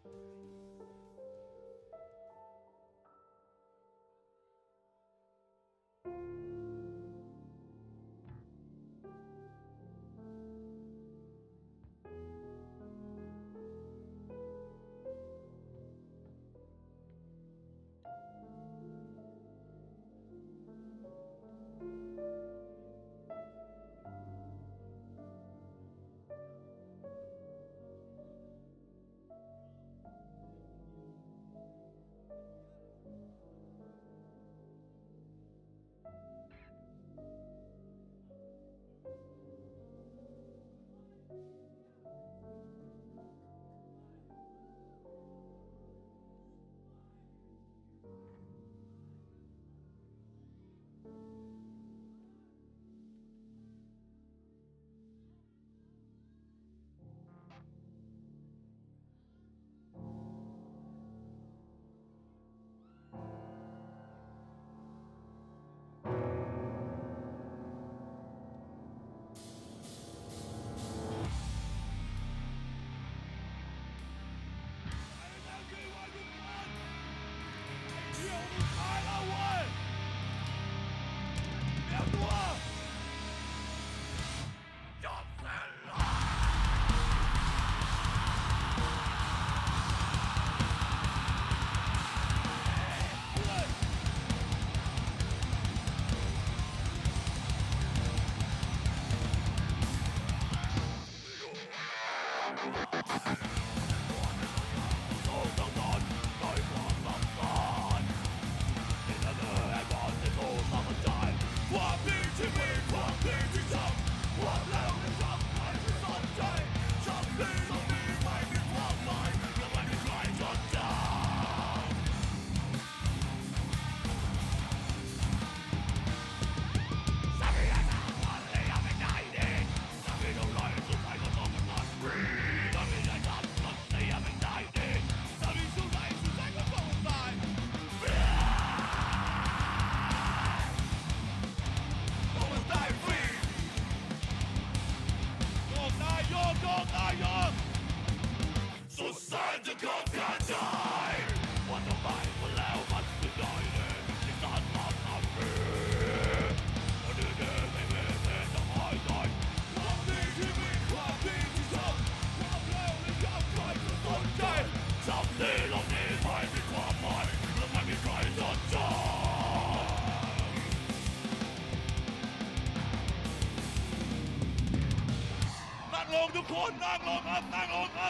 ทุกคนนั่งลงครับนั่งลงครับ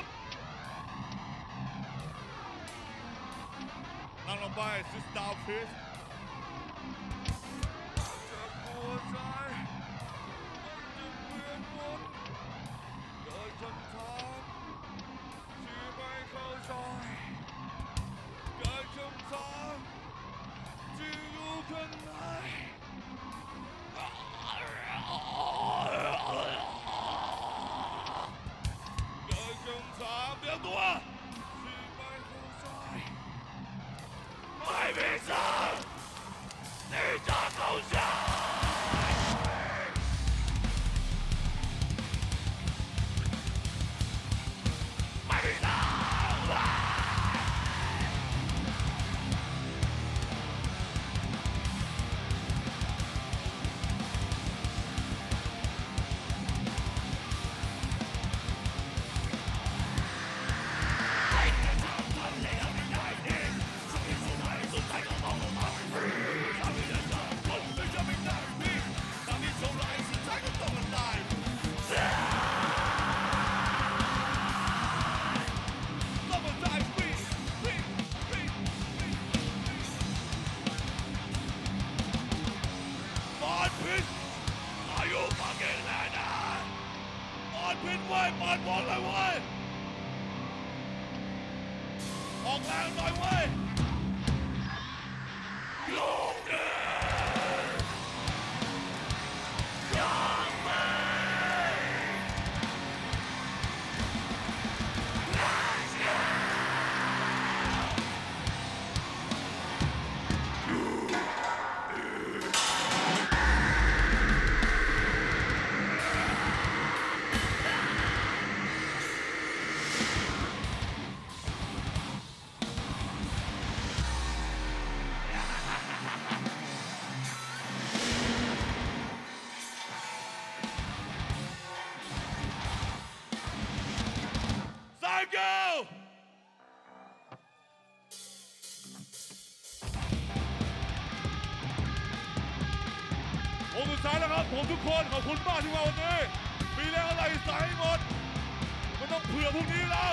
นั่งลงไป sit down please จะปวดใจมันจะเวียนวนเกิดคำถามที่ไม่เข้าใจเกิดคำถามที่อยู่ข้างในคำถามเดียวตัวที่ไม่เข้าใจไม่มีทางที่จะเข้าใจไม่มีทางพิษไว้ปอดบอลเลยเว้ยออกแรงหน่อยเว้ยลงเดินยังไม่ Thank you ผมสุดท้ายแล้วครับผมทุกคนขอบคุณมากที่มาวันนี้มีแรงอะไรใส่หมดไม่ต้องเผื่อพรุ่งนี้แล้ว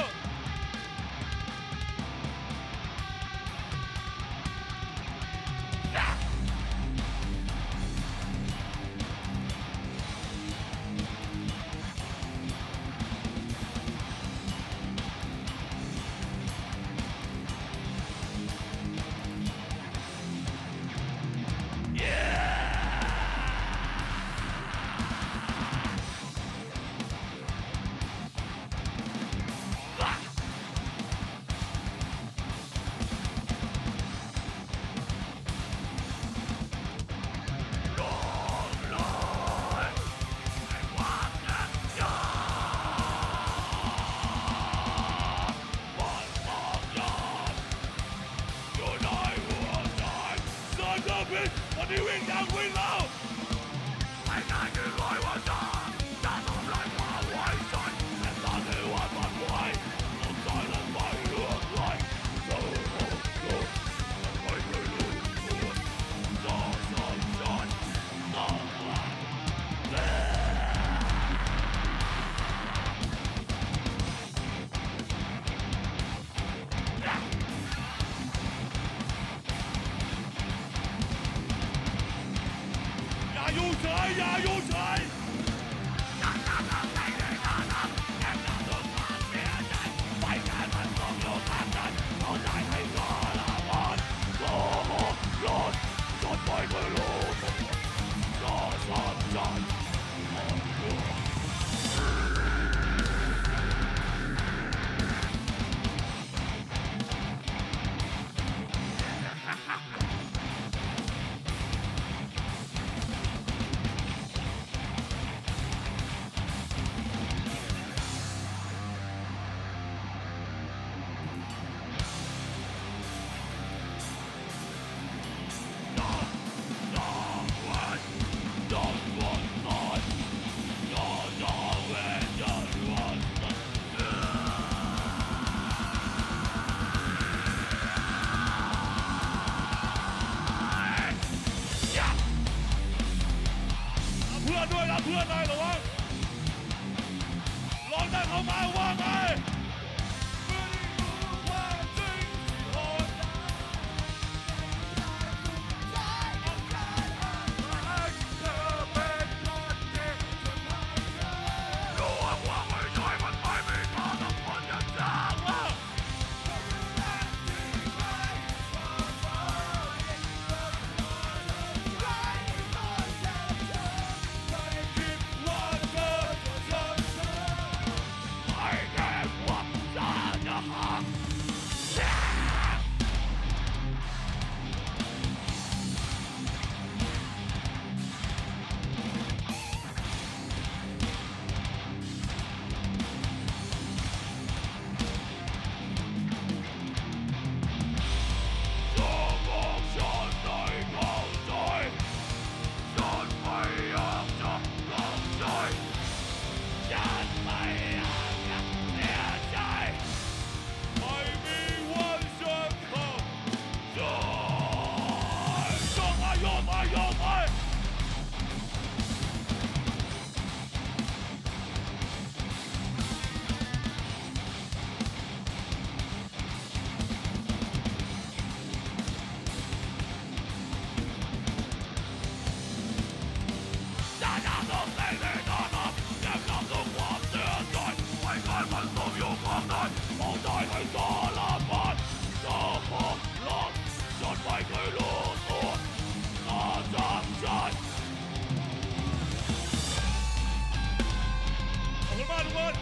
วันนี้วิ่งยังวิ่งแล้วไม่นานคือร้อยวันจะทำลายความไว้ใจแต่ตอนที่วันมันไว้ต้องใจและไม่เลือกไหลเจ้าของตัวไม่เคยรู้ตัวต่อสอนฉันต่อมาอย่าอยู่เฉยอย่าอยู่เฉยอย่าทำอะไรเลยนะแค่ทำตัวความเสียใจไปแค่มันต้องอยู่ทางนั้นเข้าใจให้ทรมานโลกหลอดจนไม่เคยรู้ตัวก็สอนฉันเพื่อนด้วยนะเพื่อนนายระวังลองได้เข้ามาว่าไงมองได้ให้ทรมานเจ้าของหลอดจนไม่เคยรู้ตัวต่อจากฉันขอบคุณมากทุกคน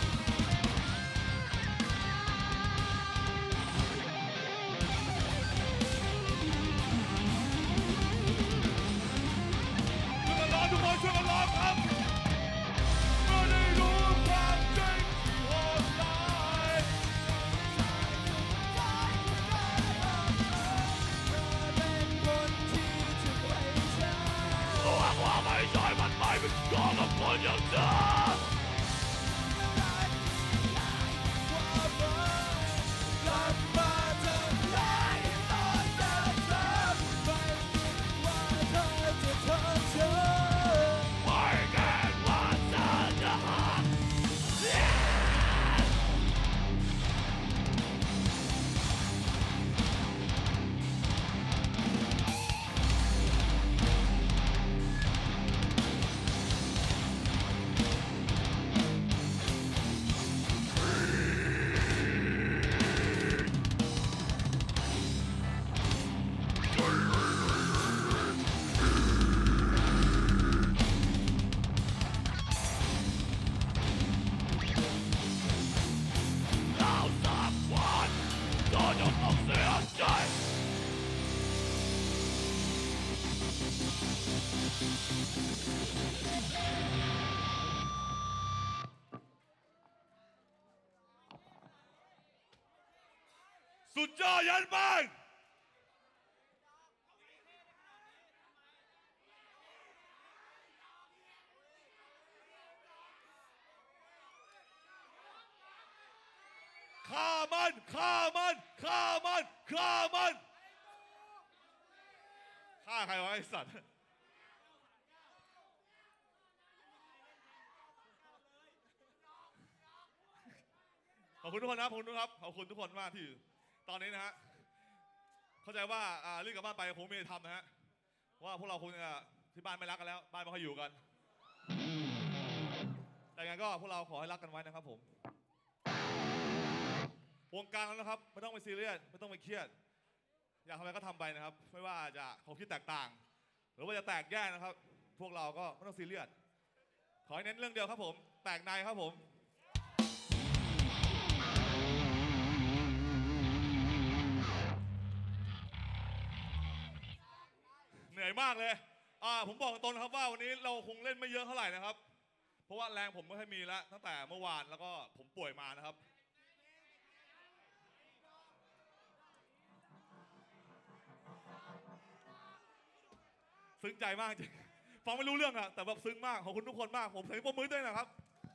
ช่วยกันร้องทุกคนช่วยกันร้องครับไม่ได้รู้ความจริงโหดร้ายว่าไม่ใช่มันไม่เป็นตัวกับคนอย่างเธอสุดยอดยันบ้านฆ่ามันฆ่ามันฆ่ามันฆ่ามันฆ่าใครวะไอ้สัตว์ขอบคุณทุกคนนะขอบคุณครับขอบคุณทุกคนมากที่ตอนนี้นะฮะเข้าใจว่ารีบกลับบ้านไปคงไม่ได้ทำนะฮะว่าพวกเราคงจะที่บ้านไม่รักกันแล้วบ้านไม่ค่อยอยู่กันแต่งั้นก็พวกเราขอให้รักกันไว้นะครับผมวงการแล้วนะครับไม่ต้องไปซีเรียสไม่ต้องไปเครียดอยากทำอะไรก็ทำไปนะครับไม่ว่าจะความคิดแตกต่างหรือว่าจะแตกแยกนะครับพวกเราก็ไม่ต้องซีเรียสขอให้เน้นเรื่องเดียวครับผมแตกในครับผมเหนื่อยมากเลยผมบอกตรงนะครับว่าวันนี้เราคงเล่นไม่เยอะเท่าไหร่นะครับเพราะว่าแรงผมไม่ค่อยมีแล้วตั้งแต่เมื่อวานแล้วก็ผมป่วยมานะครับซึ้งใจมากจริงฟังไม่รู้เรื่องอะแต่แบบซึ้งมากขอบคุณทุกคนมากผมเสียงปรบมือด้วยนะครับ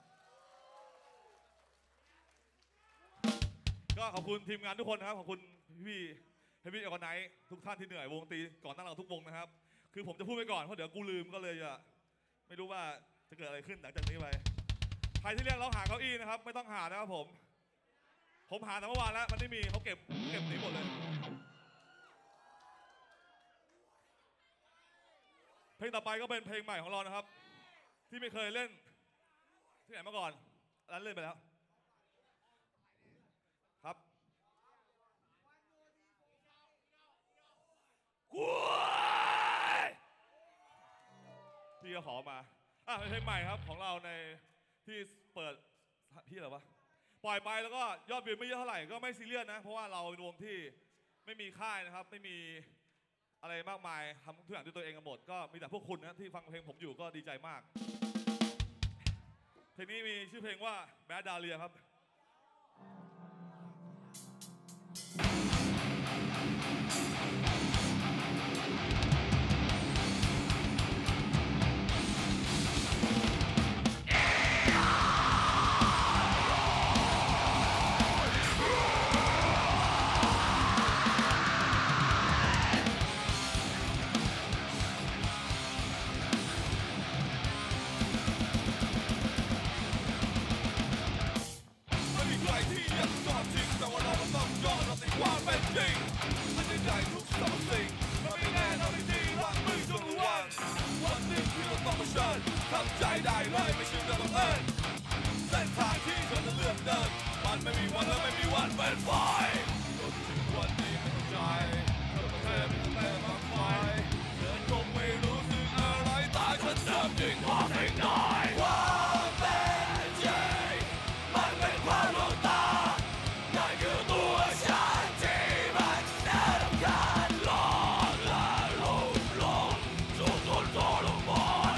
ก็ขอบคุณทีมงานทุกคนนะครับขอบคุณพี่เฮฟวี่ออร์ไนท์ทุกท่านที่เหนื่อยวงตีก่อนตั้งเราทุกวงนะครับคือผมจะพูดไปก่อนเพราะเดี๋ยวกูลืมก็เลยจะไม่รู้ว่าจะเกิดอะไรขึ้นหลังจากนี้ไปใครที่เรียกเราหาเก้าอี้นะครับไม่ต้องหานะครับผมหาแต่เมื่อวานแล้วมันไม่มีเขาเก็บหนีหมดเลยเพลงต่อไปก็เป็นเพลงใหม่ของเรานะครับที่ไม่เคยเล่นที่ไหนมาก่อนร้านเล่นไปแล้วครับพี่ก็ขอมาเป็นเพลงใหม่ครับของเราในที่เปิดที่อะไรวะปล่อยไปแล้วก็ยอดวิวไม่เยอะเท่าไหร่ก็ไม่ซีเรียสนะเพราะว่าเราเป็นวงที่ไม่มีค่ายนะครับไม่มีอะไรมากมายทำทุกอย่างด้วยตัวเองกันหมดก็มีแต่พวกคุณนะที่ฟังเพลงผมอยู่ก็ดีใจมากเพลงนี้มีชื่อเพลงว่าแบดดาเลียครับทำใจได้เลยไม่ใช่เรื่องบังเอิญเส้นทางที่เธอจะเลือกเดินมันไม่มีวันและไม่มีวันเป็นไปจนถึงวันนี้ไม่เข้าใจเธอแค่เป็นแต่บางไฟเธอคงไม่รู้สึกอะไรตายฉันเดิมยิ่งกว่าสิ่งใดความเป็นจริงมันเป็นความลวงตานั่นคือตัวฉันที่มันน่ารำคาญหลอกและลุ่มหลงจนทนทรมาน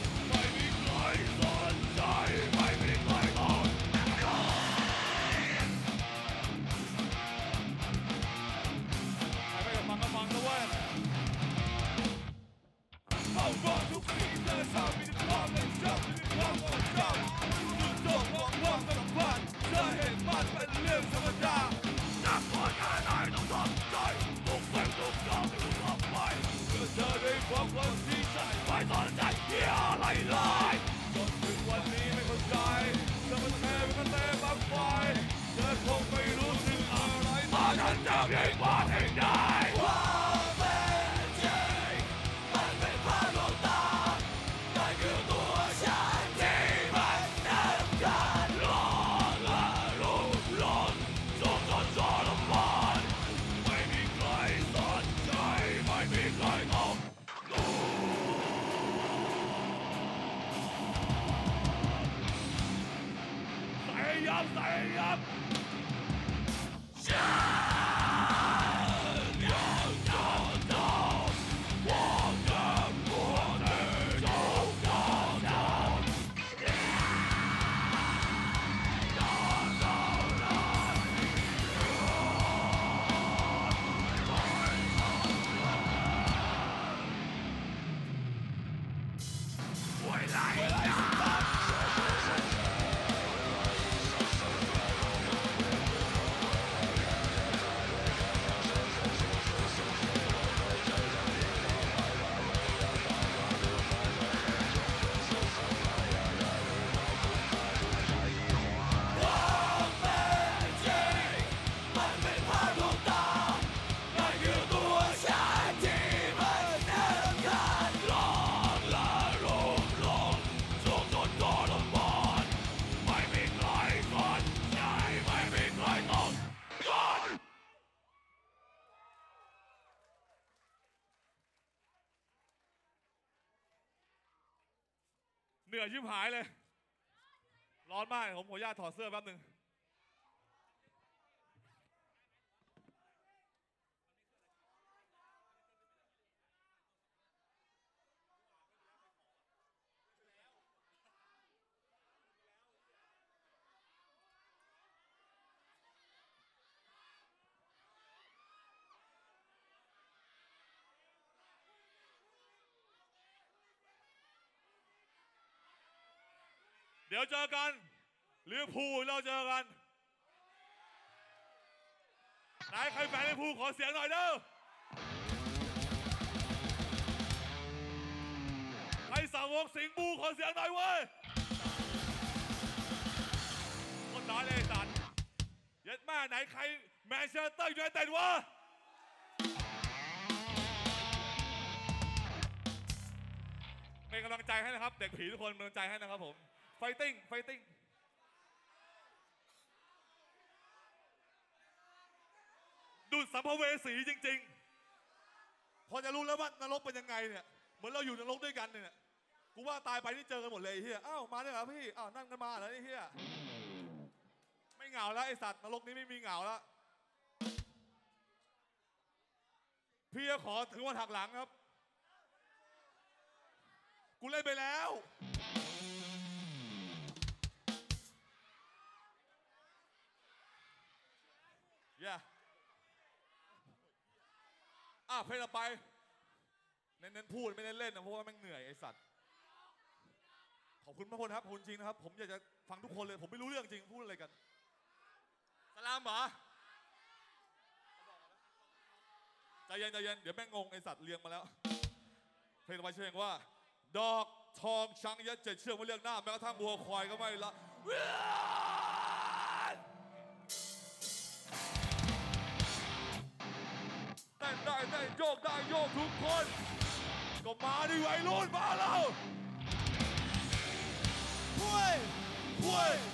เข้ามาทุกทีเธอทำมีแต่ความเล่นจำมีแต่ความอดจำจุดจบว่างๆไม่ต้องพลาดเธอเห็นมันเป็นเรื่องธรรมดานักบวชแค่ไหนต้องทำใจทุกสิ่งทุกอย่างที่ทำไปเพื่อเธอได้พบคนที่ใช่ไม่สนใจเหี้ยอะไรเลยจนถึงวันนี้ไม่เข้าใจเธอมันแค่เป็นแต่บางไฟเธอคงไม่รู้สึกอะไรตอนฉันจะเพียงว่าเองได้ใส่ยับเหนื่อยชิบหายเลยร้อนมากผมขออนุญาตถอดเสื้อแป๊บหนึ่งเดี๋ยวเจอกันลิเวอร์พูลเราเจอกันไหนใครแฟนลิเวอร์พูลขอเสียงหน่อยเด้อใครสาวกสิงห์บูขอเสียงหน่อยเว้ยคนน้อยเลยสัตว์เย็ดแม่ไหนใครแมนเชสเตอร์ยูไนเต็ดวะเป็นกำลังใจให้นะครับเด็กผีทุกคนเป็นกำลังใจให้นะครับผมไฟติ้งดูดสัมภเวสีจริงๆพอจะรู้แล้วว่านรกเป็นยังไงเนี่ยเหมือนเราอยู่นรกด้วยกันเนี่ยกูว่าตายไปนี่เจอกันหมดเลยเฮียอ้าวมาได้เหรอพี่อ้าวนั่งกันมาเหรอเฮียไม่เหงาแล้วไอสัตว์นรกนี้ไม่มีเหงาแล้วพี่ขอถือว่าถักหลังครับกูเล่นไปแล้วเพลงต่อไปเน้นพูดไม่เน้นเล่นนะเพราะว่าแม่งเหนื่อยไอสัตว์ขอบคุณทุกคนครับขอบคุณจริงนะครับผมอยากจะฟังทุกคนเลยผมไม่รู้เรื่องจริงพูดอะไรกันสลามเหรอใจเย็นเดี๋ยวแม่งงงไอสัตว์เรียงมาแล้วเพลงต่อไปชื่อเพลงว่าดอกทองช้างยัด7 เชือกไม่เลือกหน้าแม้กระทั่งบัวควายก็ไม่ละได้โยกได้โยกทุกคนก็มาดิวัยรุ่นมาแล้วคุยเงิน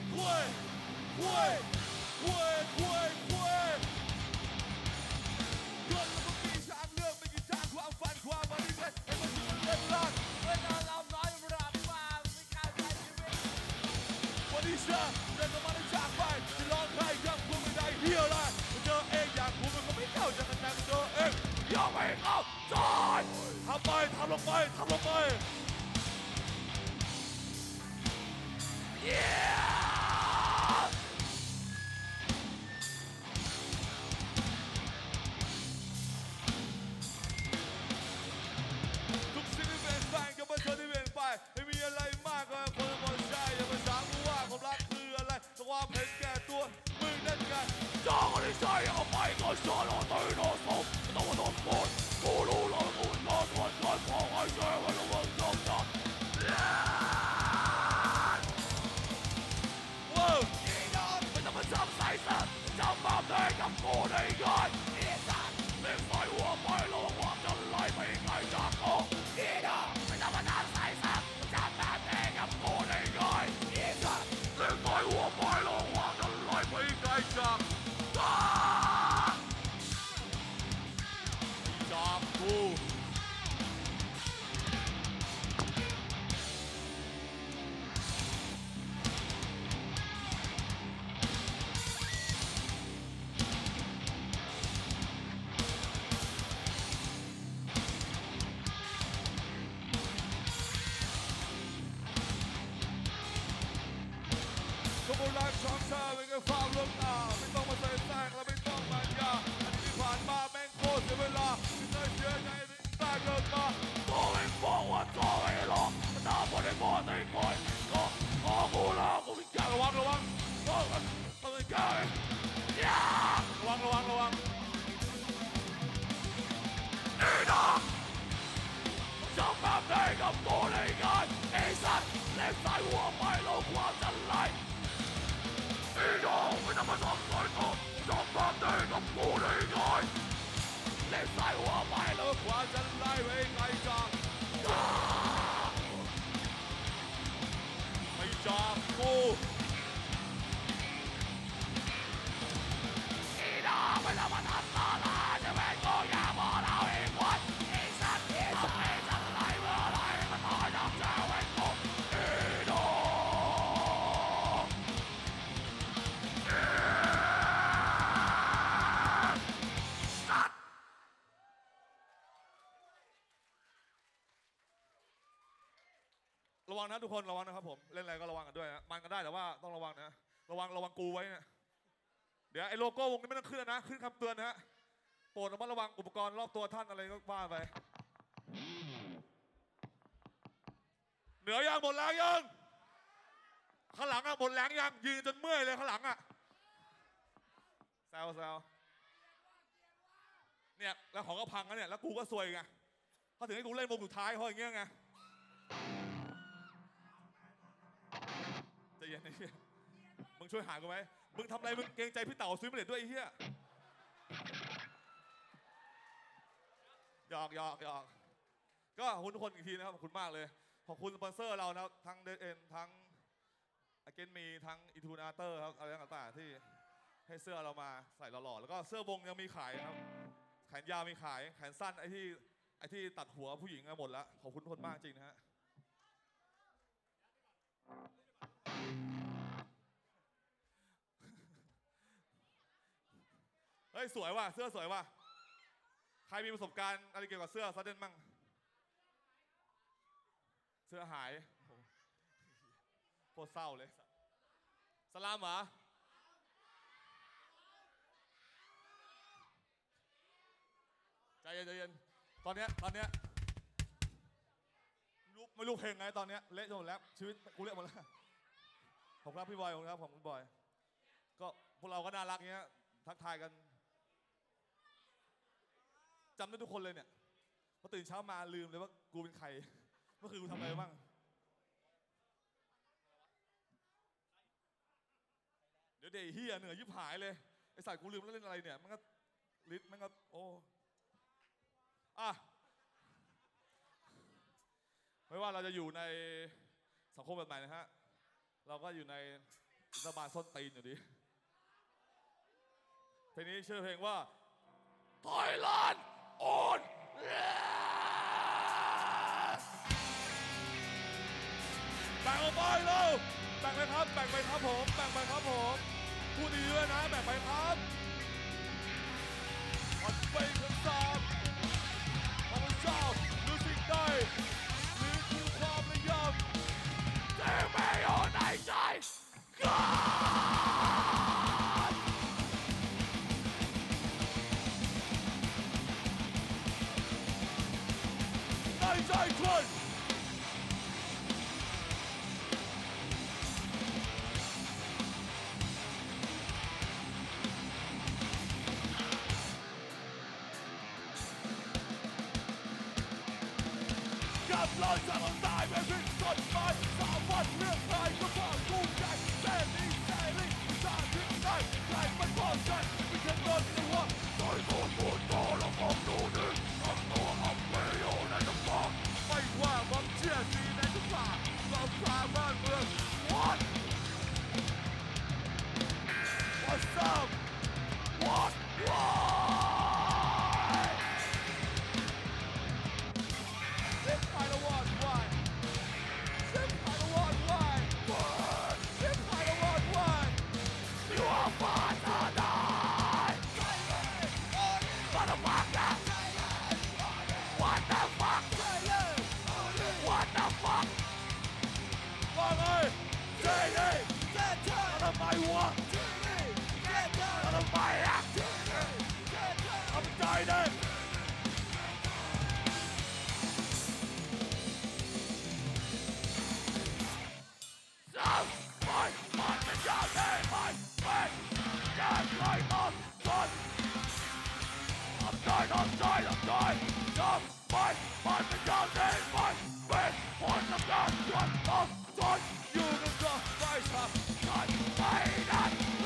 แล้วก็มีทางเลือกไม่กี่ทางความฝันความฝันที่เป็นให้มันถึงเงินล้านเวลาเราน้อยรักมาไม่เข้าใจชีวิตวันนี้เชื่อเดินมาได้จากไปจะร้องไห้ยังพูดไม่ได้เฮียอะไรเจอเองอยากพูดมันก็ไม่เข้าใจกันแต่เจอเองอย่าไปเข้าใจทำลงไปทุกสิ่งที่เปลี่ยนไปก็เป็นเธอที่เปลี่ยนไปไม่มีอะไรมากกว่าคนคนใช่อย่ามาถามกูว่าความรักคืออะไรแต่ความเห็นแก่ตัวมึงนั่นไงจ้องอะไรใช่เอาไปก็ชอบเราตื่นนอนสมต้องมาต้องปวดกูรู้แล้วกูนอนทนพอให้เจอวันละวันจบจบไม่ต้องมาจับใส่สัตว์จับมาได้กับกูได้ง่ายไอ้สัตว์เล่นไฟหัวไปแล้วความจะไล่ไปไกลจากกูไม่ต้องมาจับใส่สัตว์จับมาได้กับกูได้ง่ายไอ้สัตว์เล่นไฟหัวไปแล้วความจะไล่ไปไกลจากกูก็รักช่องเธอเป็นแค่ความลงตาไม่ต้องมาใส่แซงและไม่ต้องมายาอันนี้ที่ผ่านมาแม่งโคตรเสียเวลาไม่เคยเชื่อใจถึงตายเกิดมาตัวเองบอกว่าตัวเองหลอกแต่ตาบอดได้บอดได้ก่อนก็ขอกูแล้วกูไม่กล้าระวังต้องไม่กล้าระวังนี่นะจับแบบได้กับกูได้ง่ายไอ้สัตว์เล่นใส่หัวไปแล้วความจะไล่อีดอกไม่ต้องมาทำสายตาจับแบบได้กับกูได้ง่ายเล่นใส่หัวไปแล้วความจะไล่ไปไกลจากไม่จากกูอีดอกไม่ต้องมาทำตาลาจะเป็นกูอย่าบอกเราเองวันไอ้สัตว์ไล่เมื่อไรก็ตายจากเจ้าไอ้กูอีวังนะทุกคนระวังนะครับผมเล่นอะไรก็ระวังกันด้วยนะมันก็ได้แต่ว่าต้องระวังนะระวังกูไว้นะเดี๋ยวไอ้โลโก้วงนี้ไม่ต้องขึ้นนะขึ้นคำเตือนนะโปรดระมัดระวังอุปกรณ์รอบตัวท่านอะไรก็ว่าไปเหนือยังหมดแรงยังข้างหลังอะหมดแรงยังยืนจนเมื่อยเลยข้างหลังอะแซวเนี่ยแล้วของก็พังแล้วเนี่ยแล้วกูก็ซวยไงเขาถึงให้กูเล่นวงสุดท้ายเขาอย่างเงี้ยไงใจเย็นไอ้เหี้ยมึงช่วยหากูไหมมึงทำอะไรมึงเกรงใจพี่เต๋าซื้อมาเด็ดด้วยไอ้เหี้ยหยอกก็ขอบคุณทุกคนอีกทีนะครับขอบคุณมากเลยขอบคุณสปอนเซอร์เรานะทั้งเดเอ็นทั้งเกนมีทั้งอีทูนาเตอร์ครับอะไรต่างๆที่ให้เสื้อเรามาใส่หล่อๆแล้วก็เสื้อวงยังมีขายครับแขนยาวมีขายแขนสั้นไอ้ที่ตัดหัวผู้หญิงหมดแล้วขอบคุณทุกคนมากจริงนะฮะเฮ้ยสวยว่ะเสื้อสวยว่ะใครมีประสบการณ์อะไรเกี่ยวกับเสื้อซัดเด่นมั่งเสื้อหายโคตรเศร้าเลยสลามเหรอใจเย็นตอนเนี้ยไม่รู้เพลงไงตอนเนี้ยเละจนหมดแล้วชีวิตกูเละหมดแล้วผมครับพี่บอยผมครับผมพี่บอยก็พวกเราก็น่ารักเงี้ยทักทายกันจำได้ทุกคนเลยเนี่ยพอตื่นเช้ามาลืมเลยว่ากูเป็นใครเมื่อคืนกูทำอะไรบ้างเดี๋ยวเดี๋ยวเฮียเหนื่อยยิบหายเลยไอ้สายกูลืมแล้วเล่นอะไรเนี่ยมันก็ลิสมันก็โอ้ไม่ว่าเราจะอยู่ในสังคมแบบไหนนะฮะเราก็อยู่ในรัฐบาลส้นตีนอยู่ดีเพลงนี้ชื่อเพลงว่า Thailand on แบ่งออกไปเลยแบ่งไปครับแบ่งไปครับผมแบ่งไปครับผมพูดดีด้วยนะแบ่งไปครับมันเป็นคำสาปของพระเจ้ารู้สิ่งใดนี่คือความระยำที่ไม่อยู่ในใจกันในใจคนกับรอยจากคนตายไม่เป็นต้นไม้สามวันเรื่องใครก็พอกูใจเส้นนี้เส้นนี้ชาติที่ได้ใครมันพอใจไม่แค่นอนในหัวใจตัวปวดตัวแล้วมองดูนึงทำตัวอับไม่อยู่ในน้ำตาไม่ว่าความเชื่อสีในทุกฝ่ายความพาบ้านเมือง What What's up What Why This kind of one why This kind of one why This kind of one why You are fine tonight Motherfucker What the fuck What the fuck ว่าไงเจ๊นี่ทำไมวะทำไมอ่ะทำใจดิซ้ำไปมันเป็นอย่างนี้มันเป็นอย่างไรมันจนทำใจซ้ำไปมันเป็นอย่างนี้มันเป็นผลของการจนต้องจนอยู่กันก็ไม่ทำกันไม่ได้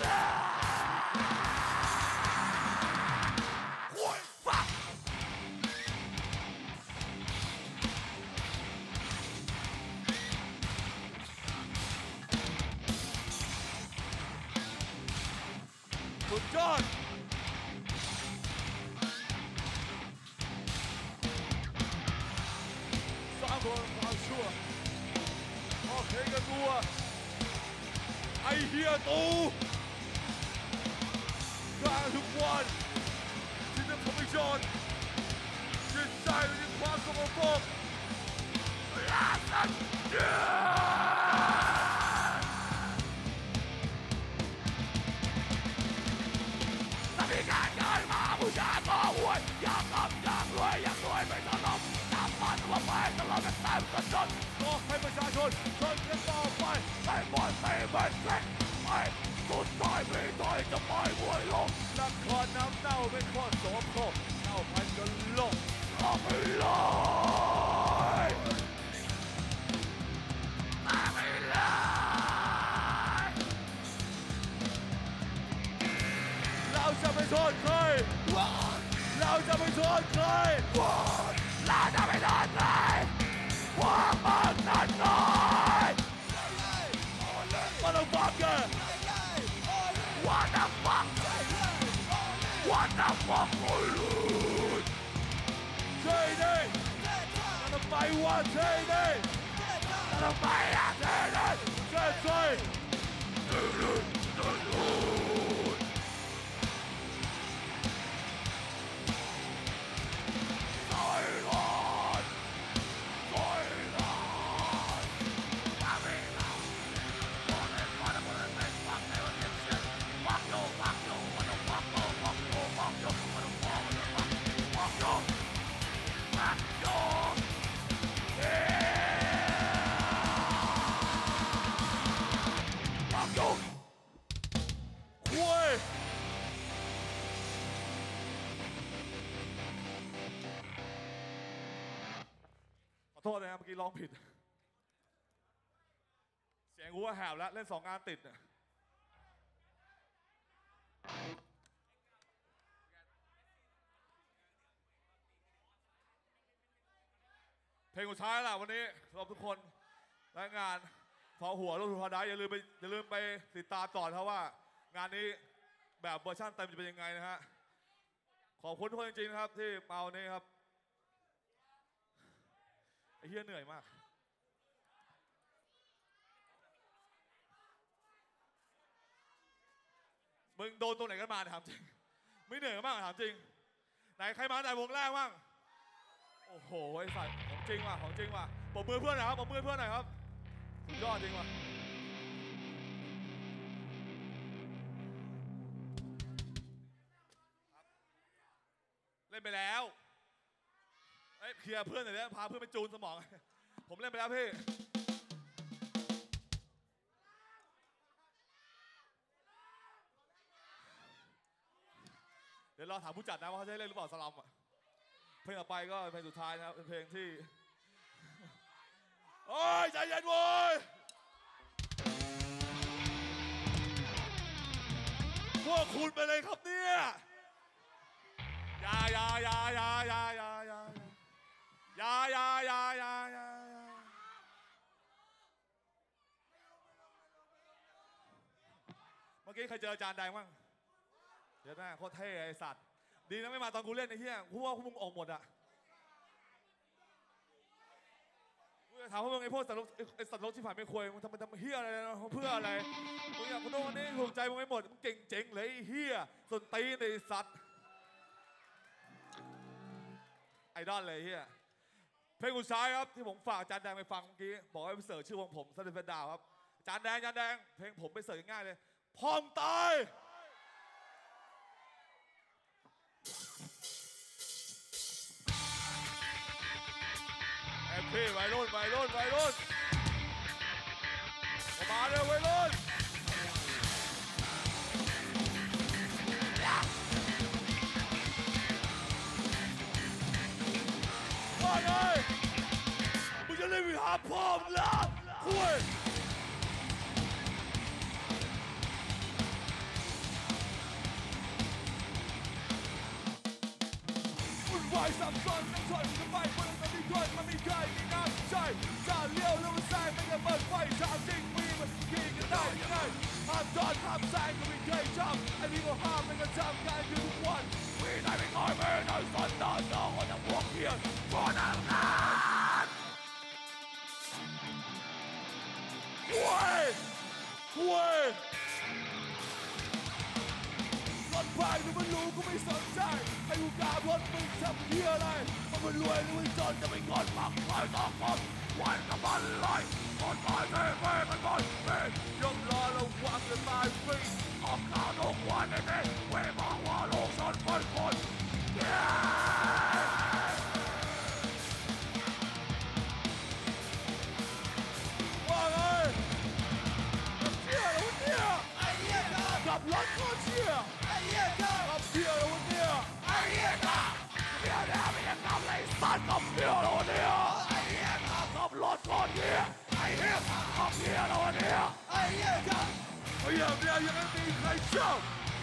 คุยฟังสุดยอดสร้างความชั่วออกเพลงกันตัวไอเฮียตูกลางทุกวันที่จะทำให้จนจิตใจมีความสงบสุขถ้ามีการเงินมาผู้ชายก็หวยอยากร่ำอยากรวยอยากรวยไม่ตลบน้ำมันว่าไปตลอดกันตามกันจนก็ให้ประชาชนชนกันต่อไปให้หมดให้มันแข็งไปสุดท้ายไม่ต่อยจะปล่อยมวยลงนักขอน้ำเน่าเป็นข้อโสมโคเน่าพันจนลงออกไปเลยมาไปเลยเราจะไม่โทษใครเราจะไม่โทษใครเราจะไม่โทษใครพวกมึงนั่นหน่อย Motherfucker What the fuck What the fuck Training นั่นทำไมวะ Training นั่นทำไมอะ Training ใช่ขอโทษนะครับเมื่อกี้ร้องผิดเสียงกูว่าแหบแล้วเล่น2 งานติดเนี่ยเพลงสุดท้ายล่ะวันนี้สำหรับทุกคนและงานพอหัวลูกทุกคนได้อย่าลืมไปติดตามต่อครับว่างานนี้แบบเวอร์ชันเต็มจะเป็นยังไงนะฮะขอบคุณทุกคนจริงๆนะครับที่มาวันนี้ครับไอ้เหี้ยเหนื่อยมากมึงโดนตัวไหนกันมาถามจริงไม่เหนื่อยมากถามจริงไหนใครมาไหนวงแรกบ้างโอ้โหไอ้สัตว์ของจริงว่ะของจริงว่ะปรบมือเพื่อนหน่อยครับปรบมือเพื่อนหน่อยครับสุดยอดจริงว่ะเล่นไปแล้วเคลียร์เพื่อนหน่อยนะพาเพื่อนไปจูนสมองผมเล่นไปแล้วพี่เดี๋ยวรอถามผู้จัดนะว่าเขาจะเล่นหรือเปล่าสลัมอ่ะเพลงต่อไปก็เพลงสุดท้ายนะครับเป็นเพลงที่โอ้ยใจเย็นโว้ยพวกคุณไปเลยครับเนี่ยอย่าเมื่อกี้ใครเจออาจารย์แดงบ้างเดี๋ยวหน้าโคตรเท่ไอ้สัตว์ดีนะไม่มาตอนกูเล่นไอ้เหี้ยกูว่าพวกมึงออกหมดอะกูจะถามพวกมึงไอ้พวกสัตว์โลกที่ผ่านไม่ควรมึงทำเหี้ยอะไรเพื่ออะไรมึงอยากกูโดนวันนี้ถูกใจมึงไม่หมดมึงเก่งเจ๋งเลยไอ้เหี้ยส้นตีนไอ้สัตว์ไอดอลเลยเหี้ยเพลงสุดท้ายครับที่ผมฝากอาจารย์แดงไปฟังเมื่อกี้บอกให้ไปเสิร์ชชื่อวงผมซันเดอร์ดาวครับอาจารย์แดงเพลงผมไปเสิร์ชง่ายเลยพร้อมตายพี่วัยรุ่นมาเร็ววัยรุ่นว่าไงมึงจะเล่นวิหารพ่อมึงละคุยวายสับสนน้ำชนจะไปเพื่อนมันมีคนมันมีใครมีน้ำใจจะเลี้ยวหรือว่าแซงมันจะเปิดไฟชามจริงมีมันขี่กันได้ยังไงห้ามจอดห้ามแซงก็ไม่เคยชอบไอ้พี่ก็ห้ามมันก็ทำกันอยู่ทุกวันวีนายไม่คอยไม่นายสนตาสองคนจะพวกเฮียพอนังงานเว้ยรถไปหรือมันรู้ก็ไม่สนใจให้กูกราบรถมึงทำเหี้ยอะไรมันรวยหรือมันจนจะไม่งอนมักคอยต้องผมวันกับมันเลยคนตายเท่ๆมันบอลเป็นยกล้อระวังจะตายฟรีออกข่าวทุกวันในนี้เว้ยบอกว่าโลกฉันเป็นคนว่าไงเชี่ยแล้วเนี่ยไอ้เหี้ยกับรถก็เชี่ยไอ้เหี้ยกับเชี่ยแล้วเนี่ยไอ้เหี้ยเชี่ยแล้วไม่ได้ทำอะไรสัตว์กับเชี่ยแล้วเนี่ยไอ้เหี้ยกับรถก็เชี่ยไอ้เหี้ยกับเชี่ยแล้วเนี่ยไอ้เหี้ยไอ้เหี้ยเนี่ยยังไม่มีใครชอบ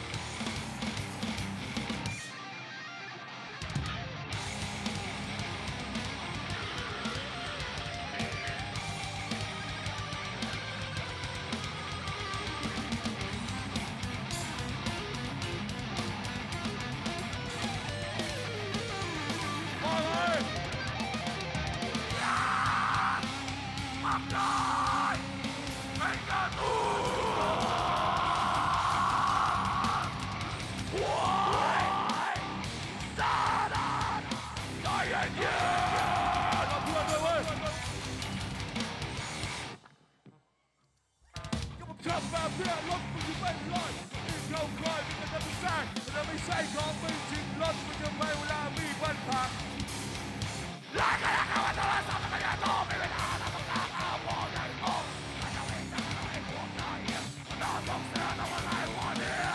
ขับมาเพื่อรถมึงจะไม่รอดนี่เข้าคอยมึงจะไม่สร้างแต่ไม่ใช่ของมึงจริงรถมึงจะไม่เวลามีปัญหาลากกันแล้วว่าโทรศัพท์มันจะโตไม่เป็นอาแล้วต้องการเอาพอใหญ่โตมันจะไม่จะไม่พวกนายมันน่าต้องเสียต้องอะไรวะเนี่ย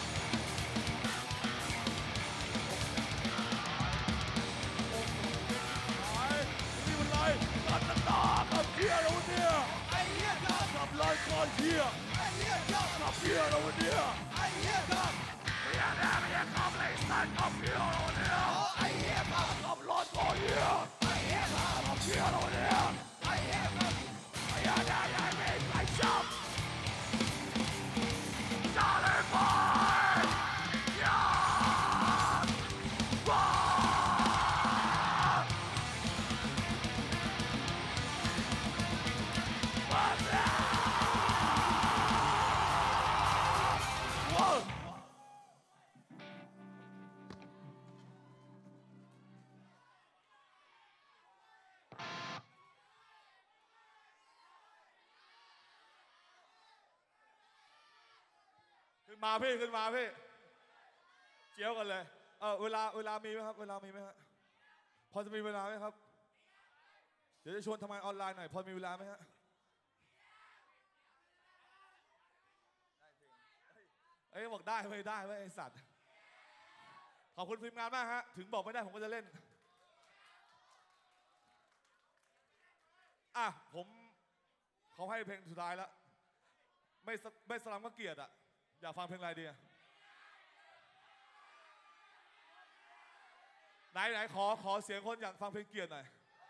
นี่มันไรตัดตากับเที่ยแล้วเนี่ยไอ้เหี้ยกับลอยคอนเที่ยไอ้เหี้ยกับเที่ยแล้วเนี่ยไอ้เหี้ยกับเที่ยเนี่ยไม่ใช่กับเลยสัตว์กับเที่ยแล้วเนี่ยไอ้เหี้ยกับลอยคอนเที่ยไอ้เหี้ยกับเที่ยแล้วเนี่ยไอ้เหี้ยกับไอ้เหี้ยเนี่ยยังไม่ใครชอบจะเลยไปอย่าบ้าขึ้นมาพี่ขึ้นมาพี่เจียวกันเลยเวลามีไหมครับเวลามีไหมฮะพอจะมีเวลาไหมครับเดี๋ยวจะชวนทำงานออนไลน์หน่อยพอมีเวลาไหมฮะเอ้ยบอกได้ไม่ได้ไอ้สัตว์ขอบคุณทีมงานมากฮะถึงบอกไม่ได้ผมก็จะเล่นผมเขาให้เพลงสุดท้ายแล้วไม่สลัมก็เกียรติอยากฟังเพลงอะไรดีไหนขอเสียงคนอยากฟังเพลงเกียรติหน่อย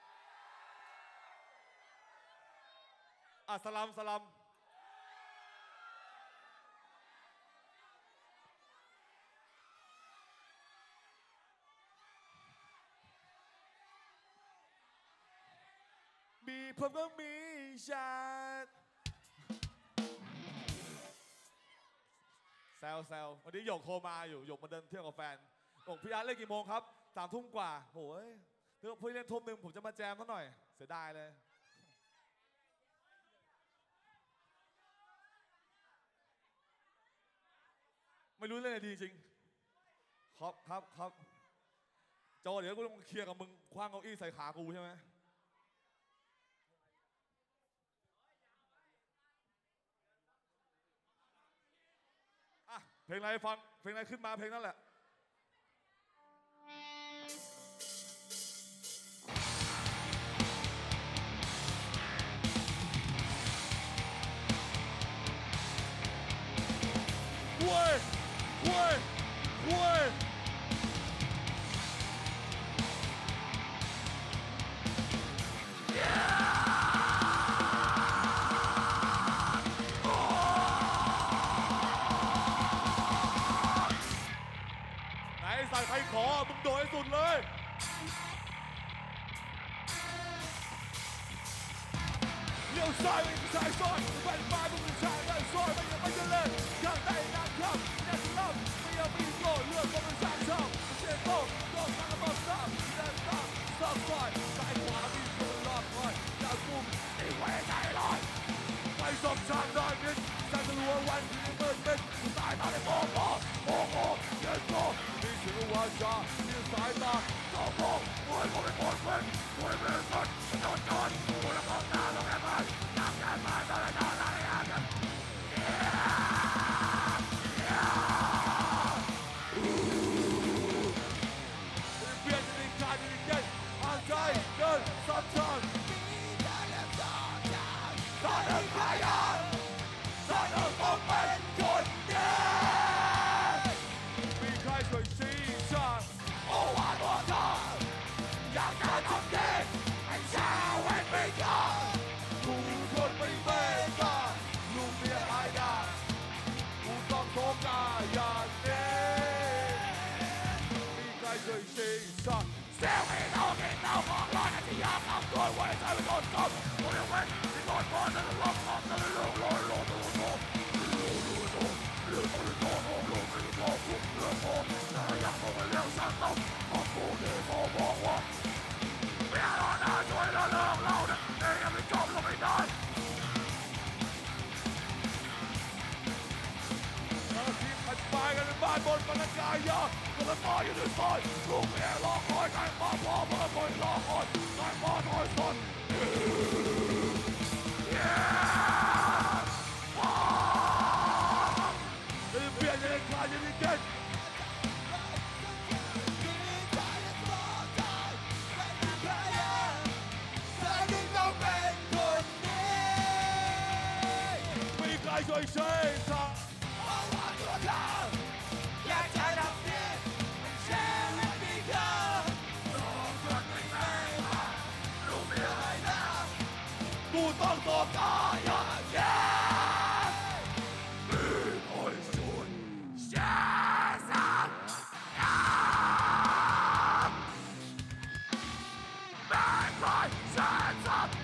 สลัมมีผมก็มีชาติแซววันนี้หยกโทรมาอยู่หยกมาเดินเที่ยวกับแฟนบอกพี่อาร์ตเล่นกี่โมงครับ3 ทุ่มกว่าโหยเดี๋ยวพี่เล่นทุ่มหนึ่งผมจะมาแจมซะหน่อยเสียดายเลยไม่รู้เล่นอะไรดีจริงครับโจเดี๋ยวกูต้องเคลียร์กับมึงคว้างเก้าอี้ใส่ขากูใช่ไหมเพลงอะไรฟังเพลงอะไรขึ้นมาเพลงนั่นแหละเว้ยใครขอมึงโดยสุดเลยเลี้ยวซ้ายไปซ้ายซอยไปมึงชายได้ซอยไม่ยังไม่จะเล่นข้างใต้น้ำครับแน่นลำไม่ยังไม่อีโก้เลือดก็เป็นช่างเช่าเชโก้ก็ทางกระบอกซ้ำแดนซ้ำซ้ำฝ่ายซ้ายขวามีตัวรอบคอยยาวกุมตีไว้ใจลอยไปสมชางดอยมิดแสงตะลัววันที่เมื่อเป็นสายตาในโมโหโมโหเย็นโตมีเสียงวาจามีสายตาสองโมงโวยผมเป็นคนเป็นโวยเป็นคนโดนจนโวยละครตาลงแอบมันจับแอบมันตอนนั้นอะไรกันเปลี่ยนจะมีการจะมีเย็นอ่านใจเดินซ้ำซ้อนตอนนั้นใครอ่ะตอนนั้นผมเป็นคนเดียวมีใครช่วยชี้ชัดโอ้วันวันทองอยากจะทำดีให้ชาวเวทไม่ยอมกูคนไม่เมตตาลูกเมียไอ้ดากูต้องโทษกาอย่างนี้มีใครช่วยชี้ชัดเซลล์ไม่ต้องกินเหล้าของร้อนที่อยากทำตัวไว้ใจไม่โดนกบกูยังเว้นที่โดนบอลแต่ละรอบของแต่ละลูกลอยลอยตัวโตเรื่องคนโตโตโลกไม่พอกูเรื่องพอแต่อยากต้องเลี้ยงสัตว์ต้องของกูที่พอบอกว่าไม่เอาหน้าช่วยเราเลิกเราเนี่ยเองยังไม่จบเราไม่ได้เราทีมขัดปลายกันในบ้านบนบรรยากาศยาคนละต่ออยู่ในซอยลูกเมียรอคอยกันมาพ่อเมื่อคนรอคอยกันมาคอยสนเปลี่ยนยังไงคลายยังไงเก่งมีใครช่วยเช็คครับเอาว่าตัวเธออยากจะทำดีแชร์และมีเธอต้องคนไม่แม่มาลูกเมียให้นะกูต้องตัวกายอย่างแย่มีใครช่วยแชร์สักไม่ใครแชร์สัก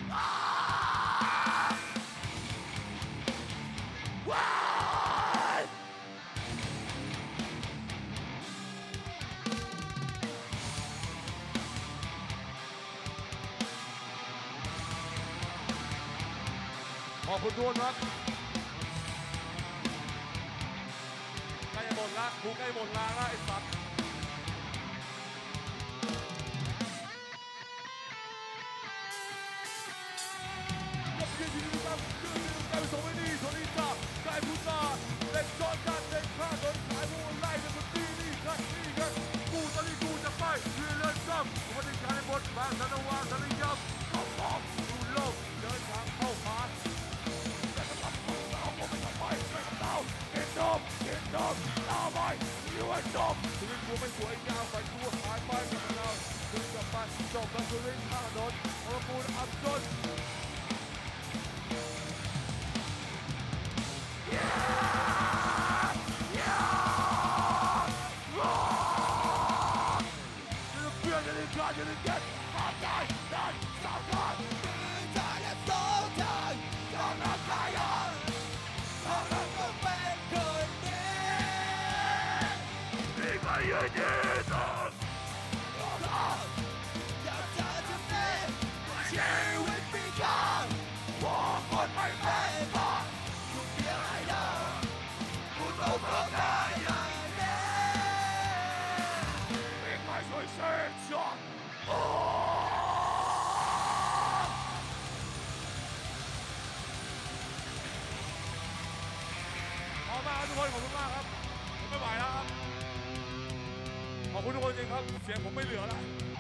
ขอบคุณทุกคนครับใกล้จะหมดละกูใกล้หมดลางละไอ้สัตว์กับเพื่อนที่ดีครับเพื่อนที่กลายเป็นสมัยนี้โทนี่จ้ากลายผู้ตาเด็กจอดกันเด็กฆ่าโดนขายผู้ไล่กันคนตีนี่ครับนี่ครับกูตอนนี้กูจะไปเพื่อเลื่อนซ้ำวันนี้การในบทบางสันวาสันยับเข้าพร้อมดูโลกเดินทางเข้าหากินนมตาไปอยู่ให้จบชีวิตกูไม่สวยงามฝันกูหายไปกับเราถึงกับไปจบกันชีวิตข้างถนนเพราะกูอับจนจะเปลี่ยนจะได้การจะได้เก็บมาใจได้สามวันใจและสองใจยอมรับใจยอมรับก็เป็นคนดีมีใครยืนยืนต่ออยากจะทำดีชีวิตมีค่าว่าคนไม่เป็นพอทุกเพียงให้เดินคุณต้องทำได้อย่างนี้มีใครช่วยเช็คช็อตขอบคุณทุกคนขอบคุณมากครับผมไม่ไหวแล้วครับขอบคุณทุกคนจริงครับเสียงผมไม่เหลือแล้ว